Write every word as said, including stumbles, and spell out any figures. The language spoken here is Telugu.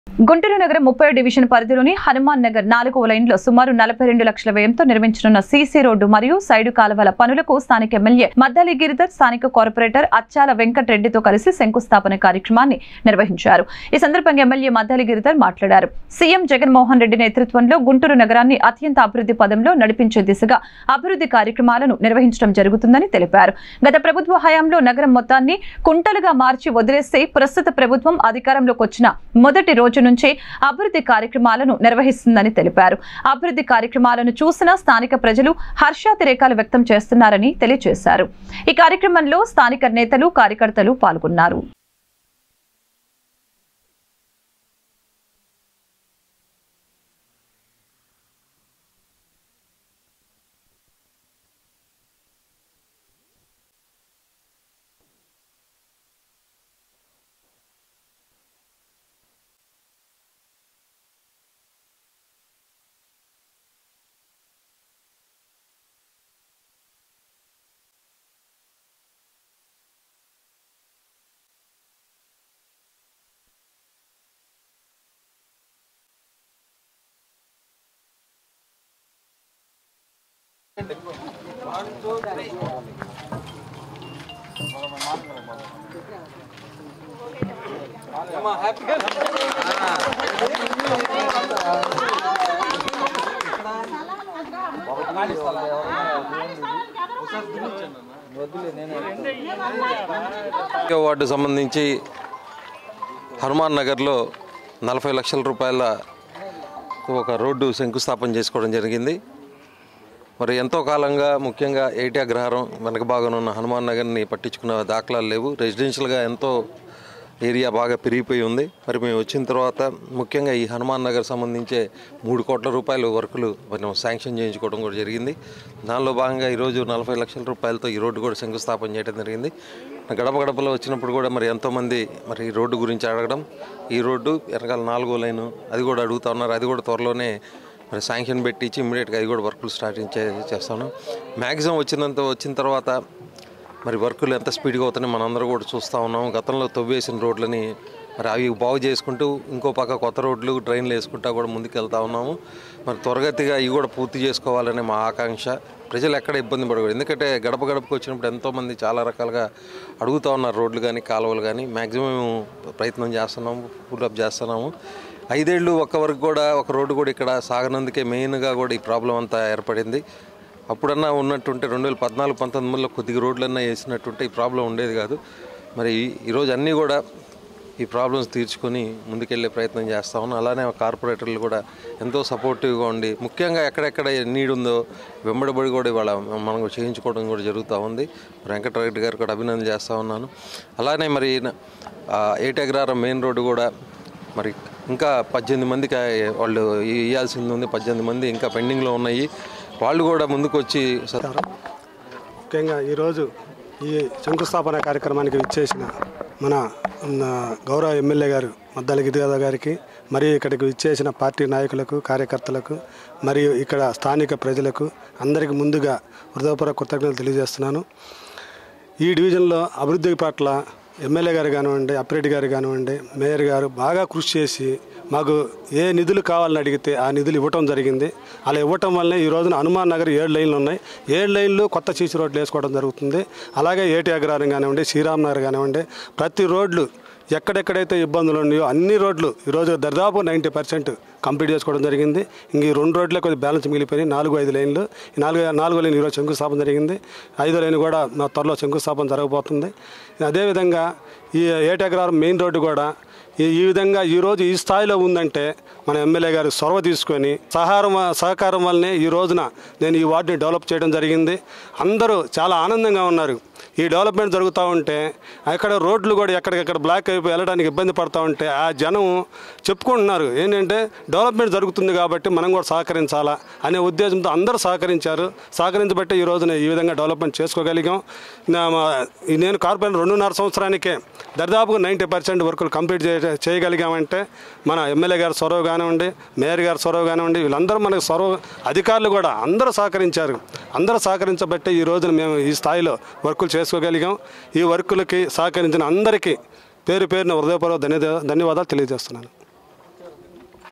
గుంటూరు నగరం ముప్పై డివిజన్ పరిధిలోని హనుమాన్ నగర్ నాలుగో లైన్లో సుమారు నలభై రెండు లక్షల వ్యయంతో నిర్మించనున్న సీసీ రోడ్డు మరియు సైడు కాలువల పనులకు స్థానిక ఎమ్మెల్యే మద్దాలి గిరిధర్ స్థానిక కార్పొరేటర్ అచ్చాల వెంకటరెడ్డితో కలిసి శంకుస్థాపన కార్యక్రమాన్ని నిర్వహించారు. ఈ సందర్భంగా ఎమ్మెల్యే మద్దాలి గిరిధర్ మాట్లాడారు. సీఎం జగన్మోహన్ రెడ్డి నేతృత్వంలో గుంటూరు నగరాన్ని అత్యంత అభివృద్ధి పదంలో నడిపించే దిశగా అభివృద్ధి కార్యక్రమాలను నిర్వహించడం జరుగుతుందని తెలిపారు. గత ప్రభుత్వ హయాంలో నగరం మొత్తాన్ని కుంటలుగా మార్చి వదిలేస్తే ప్రస్తుత ప్రభుత్వం అధికారంలోకి వచ్చిన మొదటి రోజు నుంచి అభివృద్ధి కార్యక్రమాలను నిర్వహిస్తుందని తెలిపారు. అభివృద్ధి కార్యక్రమాలను చూసిన స్థానిక ప్రజలు హర్షాతిరేకాలు వ్యక్తం చేస్తున్నారని తెలియజేశారు. ఈ కార్యక్రమంలో స్థానిక నేతలు కార్యకర్తలు పాల్గొన్నారు. వార్డు సంబంధించి హనుమాన్ నగర్లో నలభై లక్షల రూపాయల ఒక రోడ్డు శంకుస్థాపన చేసుకోవడం జరిగింది. మరి ఎంతో కాలంగా ముఖ్యంగా ఏటి అగ్రహారం వెనక భాగంలో ఉన్న హనుమాన్ నగర్ని పట్టించుకున్న దాఖలాలు లేవు. రెసిడెన్షియల్గా ఎంతో ఏరియా బాగా పెరిగిపోయి ఉంది. మరి మేము వచ్చిన తర్వాత ముఖ్యంగా ఈ హనుమాన్ నగర్ సంబంధించే మూడు కోట్ల రూపాయల వర్కులు మనం శాంక్షన్ చేయించుకోవడం కూడా జరిగింది. దానిలో భాగంగా ఈరోజు నలభై లక్షల రూపాయలతో ఈ రోడ్డు కూడా శంకుస్థాపన చేయడం జరిగింది. గడప గడపలో వచ్చినప్పుడు కూడా మరి ఎంతోమంది మరి ఈ రోడ్డు గురించి అడగడం, ఈ రోడ్డు వెనకాల నాలుగో లైను అది కూడా అడుగుతూ ఉన్నారు. అది కూడా త్వరలోనే మరి శాంక్షన్ పెట్టించి ఇమ్మీడియట్గా అది కూడా వర్కులు స్టార్ట్ చేస్తాను. మ్యాక్సిమం వచ్చినంత వచ్చిన తర్వాత మరి వర్కులు ఎంత స్పీడ్గా అవుతాయని మనందరూ కూడా చూస్తూ ఉన్నాం. గతంలో తవ్వేసిన రోడ్లని మరి అవి బాగు చేసుకుంటూ ఇంకో పక్క కొత్త రోడ్లు డ్రైన్లు వేసుకుంటా కూడా ముందుకు వెళ్తూ ఉన్నాము. మరి త్వరగతిగా ఇవి కూడా పూర్తి చేసుకోవాలనే మా ఆకాంక్ష. ప్రజలు ఎక్కడ ఇబ్బంది పడకూడదు. ఎందుకంటే గడప గడపకు వచ్చినప్పుడు ఎంతోమంది చాలా రకాలుగా అడుగుతూ ఉన్నారు. రోడ్లు కానీ కాలువలు కానీ మ్యాక్సిమం ప్రయత్నం చేస్తున్నాము, ఫుల్అప్ చేస్తున్నాము. ఐదేళ్ళు ఒక్క వరకు కూడా ఒక రోడ్డు కూడా ఇక్కడ సాగనందుకే మెయిన్గా కూడా ఈ ప్రాబ్లం అంతా ఏర్పడింది. అప్పుడన్నా ఉన్నట్టుంటే రెండు వేల పద్నాలుగు పంతొమ్మిదిలో కొద్దిగా రోడ్లన్నా వేసినట్టుంటే ఈ ప్రాబ్లం ఉండేది కాదు. మరి ఈరోజు అన్నీ కూడా ఈ ప్రాబ్లమ్స్ తీర్చుకొని ముందుకెళ్ళే ప్రయత్నం చేస్తా ఉన్నాం. అలానే కార్పొరేటర్లు కూడా ఎంతో సపోర్టివ్గా ఉండి ముఖ్యంగా ఎక్కడెక్కడ నీడ్ ఉందో వెంబడబడి కూడా ఇవాళ మనం చేయించుకోవడం కూడా జరుగుతూ ఉంది. వెంకటరెడ్డి గారు కూడా అభినందన చేస్తూ ఉన్నాను. అలానే మరి ఏటి అగ్రహారం మెయిన్ రోడ్డు కూడా మరి ఇంకా పద్దెనిమిది మందికి వాళ్ళు ఇవ్వాల్సింది ఉంది. పద్దెనిమిది మంది ఇంకా పెండింగ్లో ఉన్నాయి. వాళ్ళు కూడా ముందుకు వచ్చి ముఖ్యంగా ఈరోజు ఈ శంకుస్థాపన కార్యక్రమానికి విచ్చేసిన మన గౌరవ ఎమ్మెల్యే గారు మద్దాలి గిరిధర్ గారికి, మరియు ఇక్కడికి విచ్చేసిన పార్టీ నాయకులకు, కార్యకర్తలకు, మరియు ఇక్కడ స్థానిక ప్రజలకు అందరికీ ముందుగా హృదయపూర్వక కృతజ్ఞతలు తెలియజేస్తున్నాను. ఈ డివిజన్లో అభివృద్ధి పట్ల ఎమ్మెల్యే గారు కానివ్వండి, అప్పిరెడ్డి గారు కానివ్వండి, మేయర్ గారు బాగా కృషి చేసి మాకు ఏ నిధులు కావాలని అడిగితే ఆ నిధులు ఇవ్వటం జరిగింది. అలా ఇవ్వటం వల్లనే ఈ రోజున హనుమాన్ నగర్ ఏడు లైన్లు ఉన్నాయి. ఏడు లైన్లు కొత్త సీసీ రోడ్లు వేసుకోవడం జరుగుతుంది. అలాగే ఏటి అగ్రహారం కానివ్వండి, శ్రీరామ్ నగర్ కానివ్వండి, ప్రతి రోడ్లు ఎక్కడెక్కడైతే ఇబ్బందులు ఉన్నాయో అన్ని రోడ్లు ఈరోజు దాదాపు నైంటీ పర్సెంట్ కంప్లీట్ చేసుకోవడం జరిగింది. ఇంక ఈ రెండు రోడ్లే కొద్దిగా బ్యాలెన్స్ మిగిలిపోయి నాలుగు ఐదు లైన్లు ఈ నాలుగు నాలుగో లైన్ ఈరోజు శంకుస్థాపన జరిగింది. ఐదో లైన్ కూడా మా త్వరలో శంకుస్థాపన జరగబోతుంది. అదేవిధంగా ఈ ఏటి అగ్రహారం మెయిన్ రోడ్డు కూడా ఈ ఈ విధంగా ఈరోజు ఈ స్థాయిలో ఉందంటే మన ఎమ్మెల్యే గారు చొరవ తీసుకొని సహారం సహకారం వల్లనే ఈ రోజున నేను ఈ వార్డుని డెవలప్ చేయడం జరిగింది. అందరూ చాలా ఆనందంగా ఉన్నారు. ఈ డెవలప్మెంట్ జరుగుతూ ఉంటే అక్కడ రోడ్లు కూడా ఎక్కడికెక్కడ బ్లాక్ అయిపోయి వెళ్ళడానికి ఇబ్బంది పడుతూ ఉంటే ఆ జనం చెప్పుకుంటున్నారు ఏంటంటే డెవలప్మెంట్ జరుగుతుంది కాబట్టి మనం కూడా సహకరించాలా అనే ఉద్దేశంతో అందరూ సహకరించారు. సహకరించబట్టే ఈ రోజున ఈ విధంగా డెవలప్మెంట్ చేసుకోగలిగాం. నేను కార్పొరేటర్ రెండున్నర సంవత్సరానికే దాదాపుగా నైంటీ పర్సెంట్ వర్కులు కంప్లీట్ చేయగలిగామంటే మన ఎమ్మెల్యే గారు చొరవ కానివ్వండి, మేయర్ గారు చొరవ కానివ్వండి, వీళ్ళందరూ మనకు చొరవ అధికారులు కూడా అందరూ సహకరించారు. అందరూ సహకరించబట్టే ఈ రోజున మేము ఈ స్థాయిలో వర్కులు చేసుకోగలిగాం. ఈ వర్కులకి సహకరించిన అందరికీ పేరు పేరున హృదయపూర్వక ధన్యవాదాలు తెలియజేస్తున్నాను. నమస్కారం.